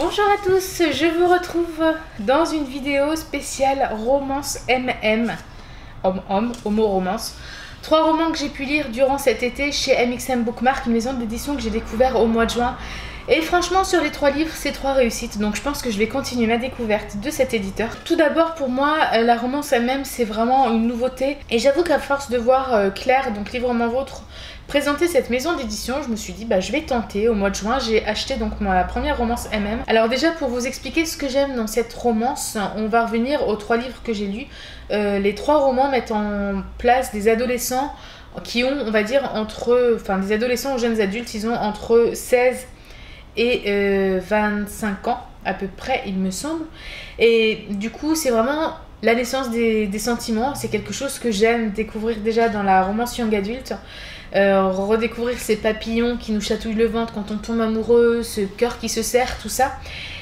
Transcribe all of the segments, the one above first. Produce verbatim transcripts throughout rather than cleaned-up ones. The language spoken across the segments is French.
Bonjour à tous, je vous retrouve dans une vidéo spéciale romance M M, homme-homme, homo-romance. Trois romans que j'ai pu lire durant cet été chez M X M Bookmark, une maison d'édition que j'ai découvert au mois de juin. Et franchement, sur les trois livres, c'est trois réussites, donc je pense que je vais continuer ma découverte de cet éditeur. Tout d'abord, pour moi, la romance M M, c'est vraiment une nouveauté. Et j'avoue qu'à force de voir Claire, donc Livrement Vôtre, présenter cette maison d'édition, je me suis dit, bah je vais tenter. Au mois de juin, j'ai acheté donc ma première romance M M. Alors déjà, pour vous expliquer ce que j'aime dans cette romance, on va revenir aux trois livres que j'ai lus. Euh, les trois romans mettent en place des adolescents qui ont, on va dire, entre... Enfin, des adolescents aux jeunes adultes, ils ont entre seize et euh, vingt-cinq ans à peu près, il me semble. Et du coup, c'est vraiment la naissance des, des sentiments. C'est quelque chose que j'aime découvrir déjà dans la romance young adulte. Euh, redécouvrir ces papillons qui nous chatouillent le ventre quand on tombe amoureux, ce cœur qui se serre, tout ça.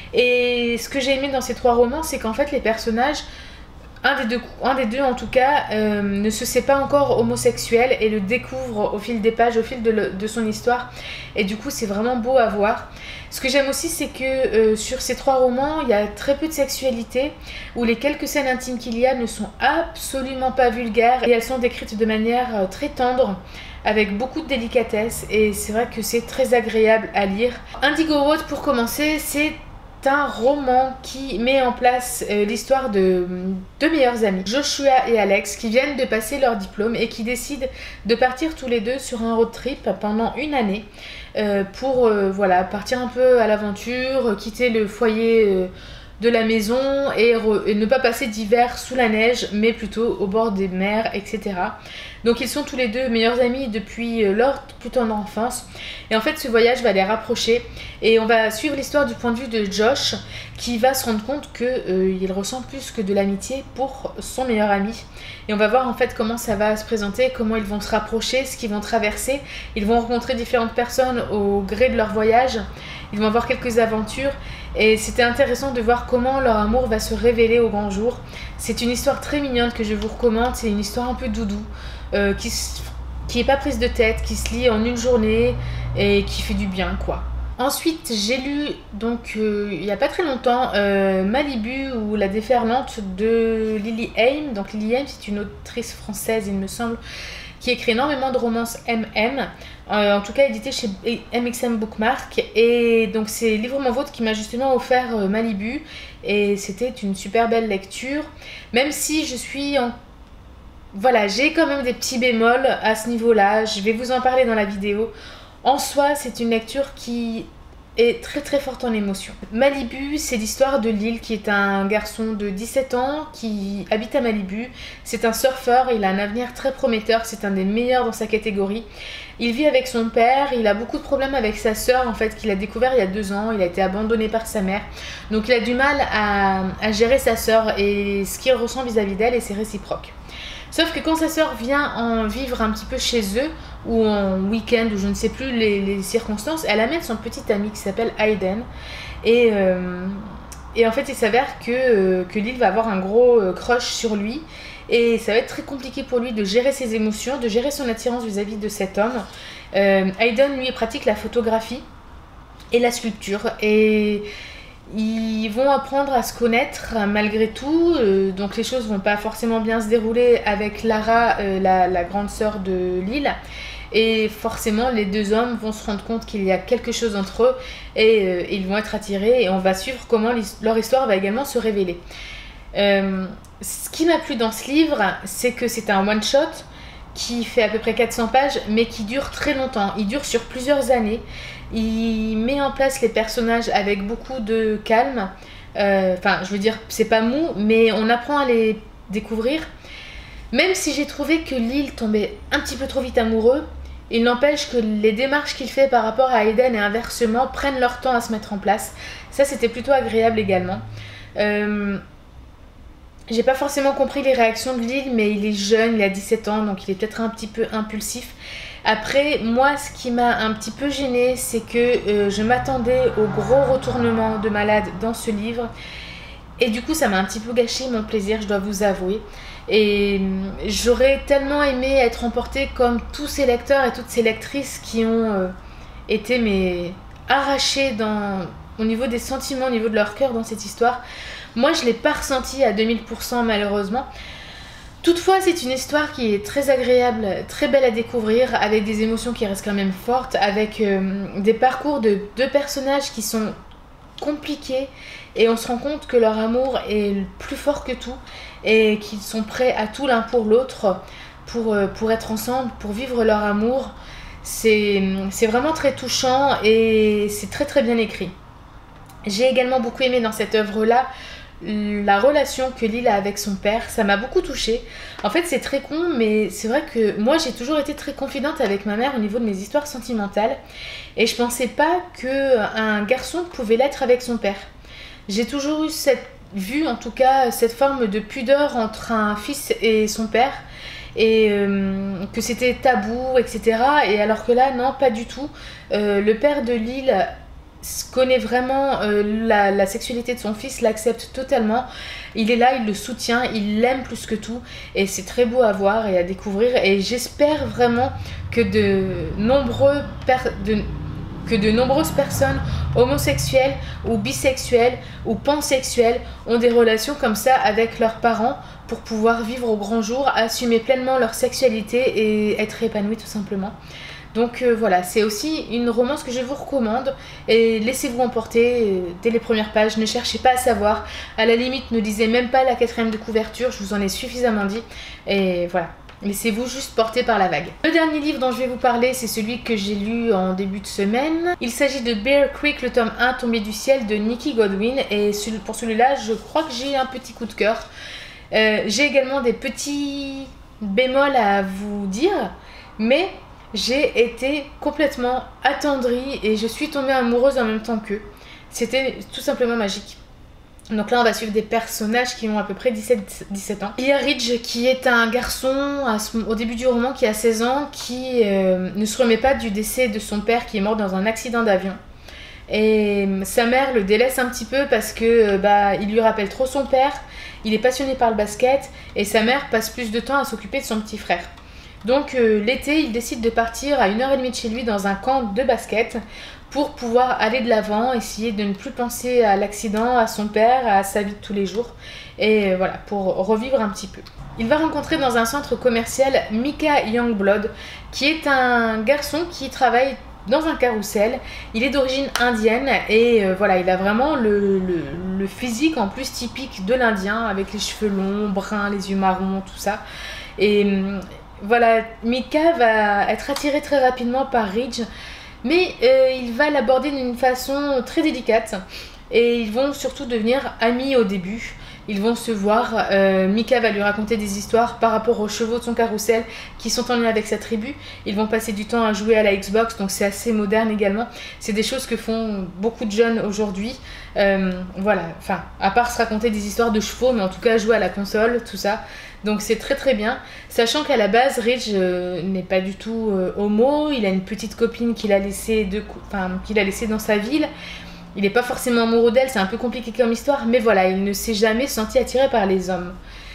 Et ce que j'ai aimé dans ces trois romans, c'est qu'en fait les personnages, un des deux, un des deux en tout cas, euh, ne se sait pas encore homosexuel et le découvre au fil des pages, au fil de, le, de son histoire. Et du coup, c'est vraiment beau à voir. Ce que j'aime aussi, c'est que euh, sur ces trois romans, il y a très peu de sexualité, où les quelques scènes intimes qu'il y a ne sont absolument pas vulgaires et elles sont décrites de manière euh, très tendre, avec beaucoup de délicatesse, et c'est vrai que c'est très agréable à lire. Indigo Road, pour commencer, c'est un roman qui met en place euh, l'histoire de deux meilleurs amis, Joshua et Alex, qui viennent de passer leur diplôme et qui décident de partir tous les deux sur un road trip pendant une année euh, pour euh, voilà, partir un peu à l'aventure, quitter le foyer euh, de la maison et, et ne pas passer d'hiver sous la neige, mais plutôt au bord des mers, et cetera. Donc ils sont tous les deux meilleurs amis depuis leur plus tendre enfance. Et en fait, ce voyage va les rapprocher. Et on va suivre l'histoire du point de vue de Josh, qui va se rendre compte qu'il euh, ressent plus que de l'amitié pour son meilleur ami. Et on va voir en fait comment ça va se présenter, comment ils vont se rapprocher, ce qu'ils vont traverser. Ils vont rencontrer différentes personnes au gré de leur voyage. Ils vont avoir quelques aventures. Et c'était intéressant de voir comment leur amour va se révéler au grand jour. C'est une histoire très mignonne que je vous recommande. C'est une histoire un peu doudou, euh, qui qui est pas prise de tête, qui se lit en une journée et qui fait du bien, quoi. Ensuite, j'ai lu, donc, euh, il n'y a pas très longtemps, euh, Malibu ou La Déferlante de Lily Haim. Donc Lily Haim, c'est une autrice française, il me semble, qui écrit énormément de romances M M, euh, en tout cas édité chez M X M Bookmark. Et donc c'est Livrement Vôtre qui m'a justement offert euh, Malibu, et c'était une super belle lecture, même si je suis en... Voilà, j'ai quand même des petits bémols à ce niveau-là, je vais vous en parler dans la vidéo. En soi, c'est une lecture qui est très très forte en émotion. Malibu, c'est l'histoire de Lil, qui est un garçon de dix-sept ans qui habite à Malibu. C'est un surfeur, il a un avenir très prometteur, c'est un des meilleurs dans sa catégorie. Il vit avec son père, il a beaucoup de problèmes avec sa sœur en fait, qu'il a découvert il y a deux ans, il a été abandonné par sa mère. Donc il a du mal à, à gérer sa sœur et ce qu'il ressent vis-à-vis d'elle, et c'est réciproque. Sauf que quand sa sœur vient en vivre un petit peu chez eux, ou en week-end, ou je ne sais plus les, les circonstances, elle amène son petit ami qui s'appelle Hayden. Et, euh, et en fait, il s'avère que, euh, que Lil va avoir un gros euh, crush sur lui. Et ça va être très compliqué pour lui de gérer ses émotions, de gérer son attirance vis-à-vis de cet homme. Euh, Hayden, lui, pratique la photographie et la sculpture. Et... ils vont apprendre à se connaître malgré tout, euh, donc les choses vont pas forcément bien se dérouler avec Lara, euh, la, la grande sœur de Lil, et forcément les deux hommes vont se rendre compte qu'il y a quelque chose entre eux, et euh, ils vont être attirés, et on va suivre comment leur histoire va également se révéler. Euh, ce qui m'a plu dans ce livre, c'est que c'est un one-shot qui fait à peu près quatre cents pages, mais qui dure très longtemps, il dure sur plusieurs années. Il met en place les personnages avec beaucoup de calme. Enfin, euh, je veux dire, c'est pas mou, mais on apprend à les découvrir. Même si j'ai trouvé que Lil tombait un petit peu trop vite amoureux, il n'empêche que les démarches qu'il fait par rapport à Hayden et inversement prennent leur temps à se mettre en place. Ça, c'était plutôt agréable également. Euh, j'ai pas forcément compris les réactions de Lil, mais il est jeune, il a dix-sept ans, donc il est peut-être un petit peu impulsif. Après, moi, ce qui m'a un petit peu gênée, c'est que euh, je m'attendais au gros retournement de malade dans ce livre. Et du coup, ça m'a un petit peu gâché mon plaisir, je dois vous avouer. Et euh, j'aurais tellement aimé être emportée comme tous ces lecteurs et toutes ces lectrices qui ont euh, été mais, arrachés dans, au niveau des sentiments, au niveau de leur cœur dans cette histoire. Moi, je ne l'ai pas ressenti à deux mille pour cent malheureusement. Toutefois, c'est une histoire qui est très agréable, très belle à découvrir, avec des émotions qui restent quand même fortes, avec euh, des parcours de deux personnages qui sont compliqués, et on se rend compte que leur amour est plus fort que tout, et qu'ils sont prêts à tout l'un pour l'autre, pour, euh, pour être ensemble, pour vivre leur amour. C'est vraiment très touchant, et c'est très très bien écrit. J'ai également beaucoup aimé dans cette œuvre-là la relation que Lil a avec son père. Ça m'a beaucoup touchée. En fait, c'est très con, mais c'est vrai que moi, j'ai toujours été très confidente avec ma mère au niveau de mes histoires sentimentales. Et je pensais pas qu'un garçon pouvait l'être avec son père. J'ai toujours eu cette vue, en tout cas, cette forme de pudeur entre un fils et son père. Et euh, que c'était tabou, et cetera. Et alors que là, non, pas du tout. Euh, le père de Lil connaît vraiment euh, la, la sexualité de son fils, l'accepte totalement. Il est là, il le soutient, il l'aime plus que tout. Et c'est très beau à voir et à découvrir. Et j'espère vraiment que de, nombreux de, que de nombreuses personnes homosexuelles ou bisexuelles ou pansexuelles ont des relations comme ça avec leurs parents pour pouvoir vivre au grand jour, assumer pleinement leur sexualité et être épanouis tout simplement. Donc euh, voilà, c'est aussi une romance que je vous recommande, et laissez-vous emporter euh, dès les premières pages, ne cherchez pas à savoir, à la limite ne lisez même pas la quatrième de couverture, je vous en ai suffisamment dit, et voilà, laissez-vous juste porter par la vague. Le dernier livre dont je vais vous parler, c'est celui que j'ai lu en début de semaine. Il s'agit de Bear Creek, le tome un, Tombé du ciel, de Nikki Godwin, et pour celui-là, je crois que j'ai un petit coup de cœur. Euh, j'ai également des petits bémols à vous dire, mais j'ai été complètement attendrie et je suis tombée amoureuse en même temps qu'eux. C'était tout simplement magique. Donc là, on va suivre des personnages qui ont à peu près dix-sept dix-sept ans. Il y a Ridge qui est un garçon à ce, au début du roman qui a seize ans, qui euh, ne se remet pas du décès de son père qui est mort dans un accident d'avion. Et sa mère le délaisse un petit peu parce que bah, il lui rappelle trop son père, il est passionné par le basket et sa mère passe plus de temps à s'occuper de son petit frère. Donc euh, l'été, il décide de partir à une heure et demie de chez lui dans un camp de basket pour pouvoir aller de l'avant, essayer de ne plus penser à l'accident, à son père, à sa vie de tous les jours. Et euh, voilà, pour revivre un petit peu. Il va rencontrer dans un centre commercial Mika Youngblood, qui est un garçon qui travaille dans un carrousel. Il est d'origine indienne et euh, voilà, il a vraiment le, le, le physique en plus typique de l'Indien, avec les cheveux longs, bruns, les yeux marrons, tout ça. Et euh, voilà, Mika va être attiré très rapidement par Ridge, mais euh, il va l'aborder d'une façon très délicate et ils vont surtout devenir amis au début. Ils vont se voir, euh, Mika va lui raconter des histoires par rapport aux chevaux de son carrousel qui sont en lien avec sa tribu. Ils vont passer du temps à jouer à la Xbox, donc c'est assez moderne également. C'est des choses que font beaucoup de jeunes aujourd'hui. Euh, voilà, enfin, à part se raconter des histoires de chevaux, mais en tout cas jouer à la console, tout ça. Donc c'est très très bien, sachant qu'à la base Ridge euh, n'est pas du tout euh, homo, il a une petite copine qu'il a laissée de, enfin, qu'il a laissée dans sa ville. Il n'est pas forcément amoureux d'elle, c'est un peu compliqué comme histoire, mais voilà, il ne s'est jamais senti attiré par les hommes.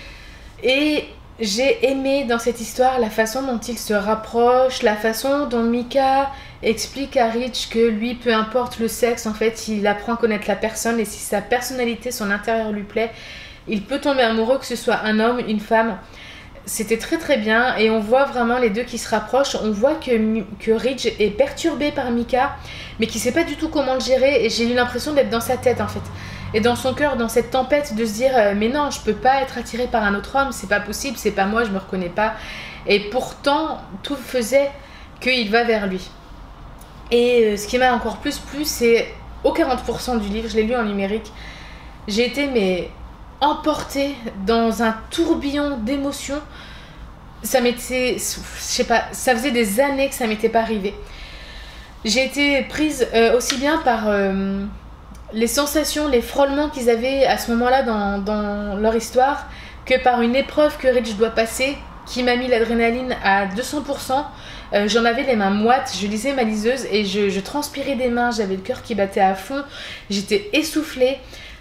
Et j'ai aimé dans cette histoire la façon dont il se rapproche, la façon dont Mika explique à Ridge que lui, peu importe le sexe, en fait, il apprend à connaître la personne, et si sa personnalité, son intérieur lui plaît, il peut tomber amoureux, que ce soit un homme, une femme. C'était très très bien et on voit vraiment les deux qui se rapprochent. On voit que, que Ridge est perturbé par Mika, mais qui ne sait pas du tout comment le gérer, et j'ai eu l'impression d'être dans sa tête en fait. Et dans son cœur, dans cette tempête, de se dire euh, mais non, je peux pas être attirée par un autre homme, c'est pas possible, c'est pas moi, je me reconnais pas. Et pourtant, tout faisait qu'il va vers lui. Et euh, ce qui m'a encore plus plu, c'est au quarante pour cent du livre, je l'ai lu en numérique, j'ai été mais... emportée dans un tourbillon d'émotions. Ça m'était, je sais pas, ça faisait des années que ça m'était pas arrivé. J'ai été prise euh, aussi bien par euh, les sensations, les frôlements qu'ils avaient à ce moment-là dans, dans leur histoire, que par une épreuve que Ridge doit passer, qui m'a mis l'adrénaline à deux cents pour cent. Euh, j'en avais les mains moites, je lisais ma liseuse et je, je transpirais des mains, j'avais le cœur qui battait à fond, j'étais essoufflée.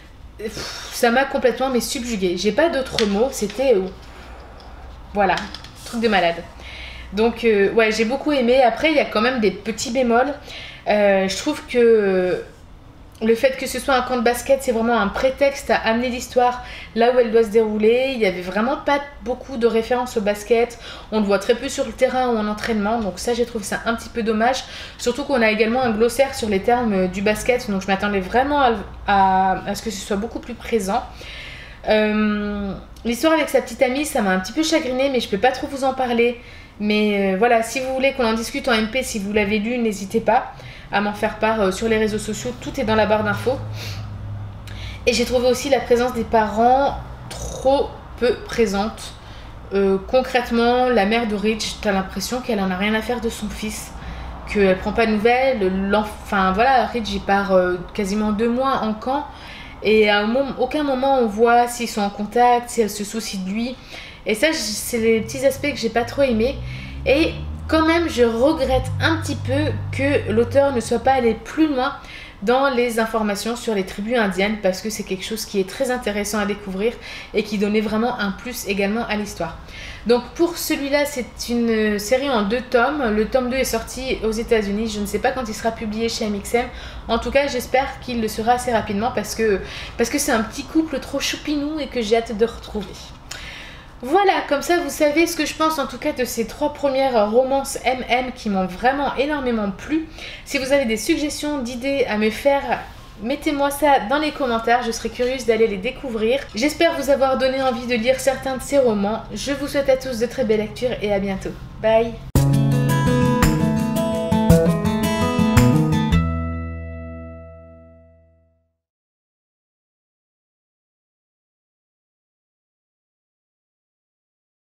Ça m'a complètement mais subjuguée. J'ai pas d'autres mots, c'était euh, voilà, truc de malade. Donc euh, ouais, j'ai beaucoup aimé. Après il y a quand même des petits bémols. Euh, je trouve que Le fait que ce soit un camp de basket, c'est vraiment un prétexte à amener l'histoire là où elle doit se dérouler. Il n'y avait vraiment pas beaucoup de références au basket. On le voit très peu sur le terrain ou en entraînement. Donc ça, j'ai trouvé ça un petit peu dommage. Surtout qu'on a également un glossaire sur les termes du basket. Donc je m'attendais vraiment à, à, à ce que ce soit beaucoup plus présent. Euh, L'histoire avec sa petite amie, ça m'a un petit peu chagrinée, mais je peux pas trop vous en parler. Mais euh, voilà, si vous voulez qu'on en discute en M P, si vous l'avez lu, n'hésitez pas à m'en faire part euh, sur les réseaux sociaux, tout est dans la barre d'infos. Et j'ai trouvé aussi la présence des parents trop peu présente. Euh, concrètement, la mère de Ridge, t'as l'impression qu'elle en a rien à faire de son fils, qu'elle prend pas de nouvelles. Enfin voilà, Ridge il part euh, quasiment deux mois en camp, et à un moment, aucun moment on voit s'ils sont en contact, si elle se soucie de lui. Et ça, c'est les petits aspects que j'ai pas trop aimés. Et quand même, je regrette un petit peu que l'auteur ne soit pas allé plus loin dans les informations sur les tribus indiennes, parce que c'est quelque chose qui est très intéressant à découvrir et qui donnait vraiment un plus également à l'histoire. Donc pour celui-là, c'est une série en deux tomes. Le tome deux est sorti aux États-Unis. Je ne sais pas quand il sera publié chez M X M. En tout cas, j'espère qu'il le sera assez rapidement, parce que parce que c'est un petit couple trop choupinou et que j'ai hâte de retrouver. Voilà, comme ça vous savez ce que je pense en tout cas de ces trois premières romances M M qui m'ont vraiment énormément plu. Si vous avez des suggestions, d'idées à me faire, mettez-moi ça dans les commentaires, je serai curieuse d'aller les découvrir. J'espère vous avoir donné envie de lire certains de ces romans. Je vous souhaite à tous de très belles lectures et à bientôt. Bye!